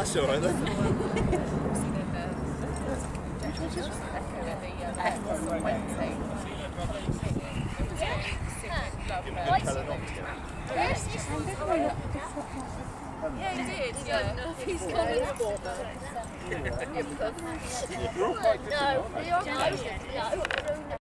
That's all right then. Yeah, he did. Yeah, he's coming. You're all quite good. No, you're